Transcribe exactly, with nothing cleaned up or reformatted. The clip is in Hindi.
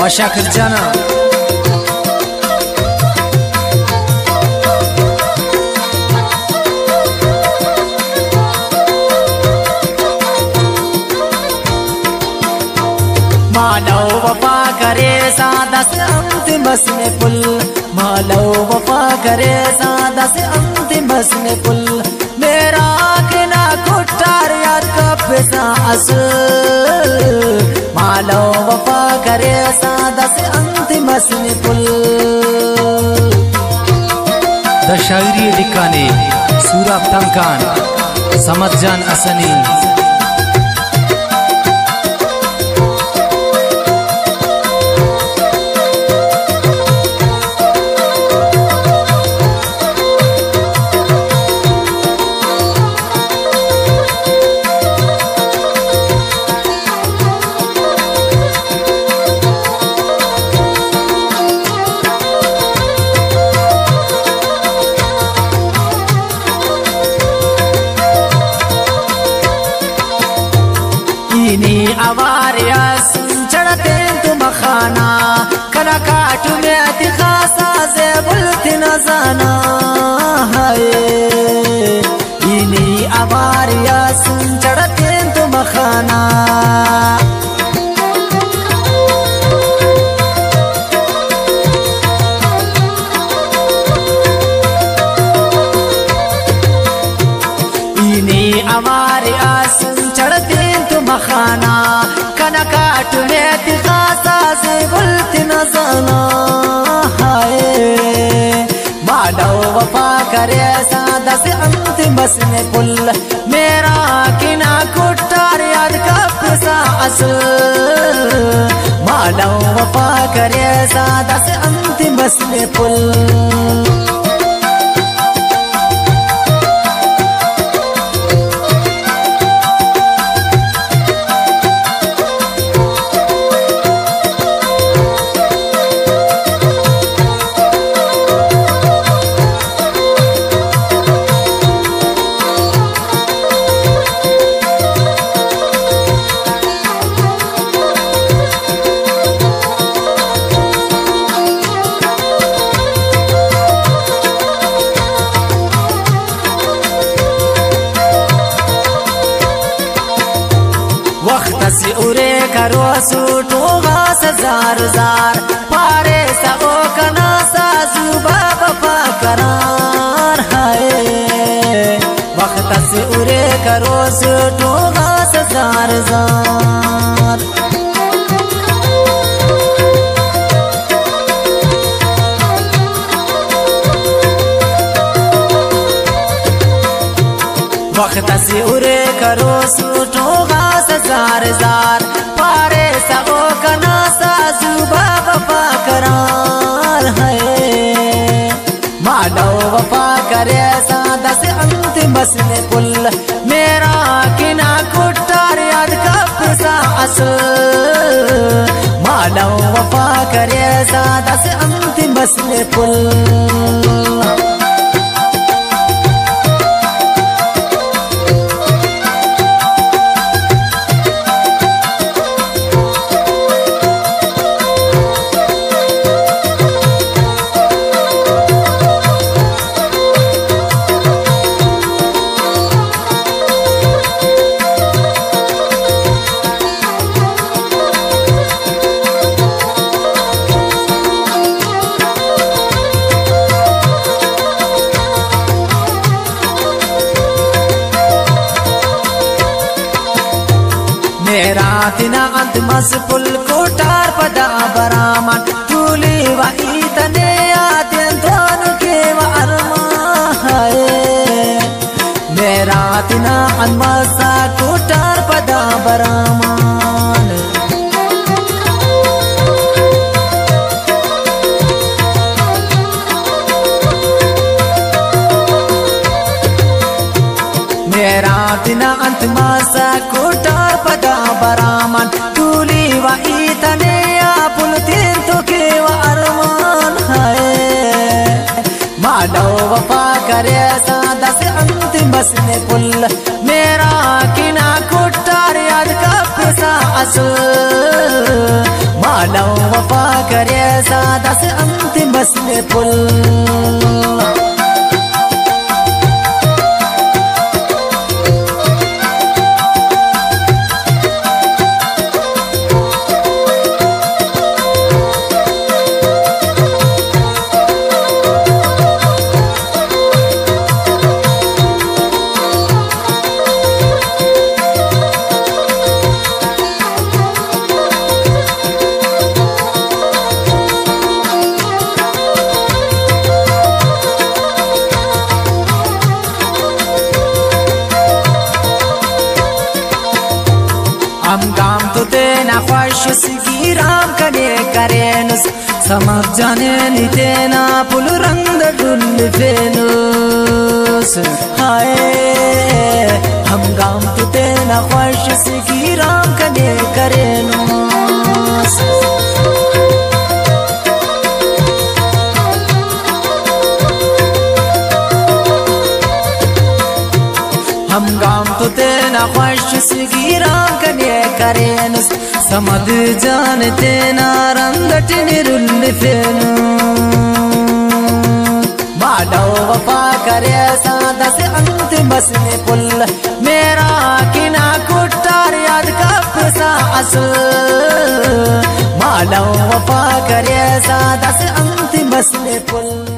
आशा कर जाना मानो वफा करे सादा से अंतिम बस में पुल, मानो वफा करे सादा से अंतिम बस में पुल। मेरा किना कुटार याद का पैसा असल, मानो वफा करे सादा से अंतिम बस में पुल। द शायरी दिखाने सूरा तंकान समझ जान असनी आवारिया चढ़ते तुम खाना कना काटू में अति खासा से बुलती न जाना है। इन्हीं आवारिया चढ़ते तुम खाना इन्हीं आवारिया चढ़ते तुम खाना कना काट में खासा से बुलती न जाना है। मानो वफा करे सादा से अंतिम बस में पुल, मेरा किना कुटार याद का पैसा असल। मानो वफा करे सादा से अंतिम बस में पुल। वक्त से उरे करो सूटो घास जार जार पारे सबो कना साजुबा बफा करार है। वक्त से उरे करो सूटो घास जार जार वक्त से उरे करो सूटो घास जार जार पारे सबो कना साजुबा बफा करार है। मानो वफा करे सादा से अंतिम बस में पुल, मेरा किना कुटार याद का पैसा असल। मानो वफा करे सादा से अंतिम बस में पुल। मेरा तिना अंत मस पुल कोटार पदा बरामन तूली वही तने आते दोनों के वरमा है। मेरा तिना अंत मसा कोटार पदा बरामन मेरा तिना अंत मसा कोटार पदा बरामन तूली वही तने पुल तीन तो के व अरमान है। मानो वफा करे सादा से अंतिम बस में पुल, मेरा किना कुटार याद का पैसा असल। मानो वफा सादा से अंतिम बसने पुल। हम काम तो तेना ख्वाहिश सगी राम कने करेनुस समझ जाने नी तेना पुल रंग डुल फेनुस। हाय हम काम तो तेना ख्वाहिश सगी राम कने करेनुस। हम गाम तो तेना ख्वाहिश सगी राम कने करेनुस समद जान तेना रंगट निरुल फेनु। माडो वफा करे सादा से अंतिम बसने पुल मेरा किना कुट्टार याद कप सा असल। माडो वफा करे सादा से अंतिम बसने पुल।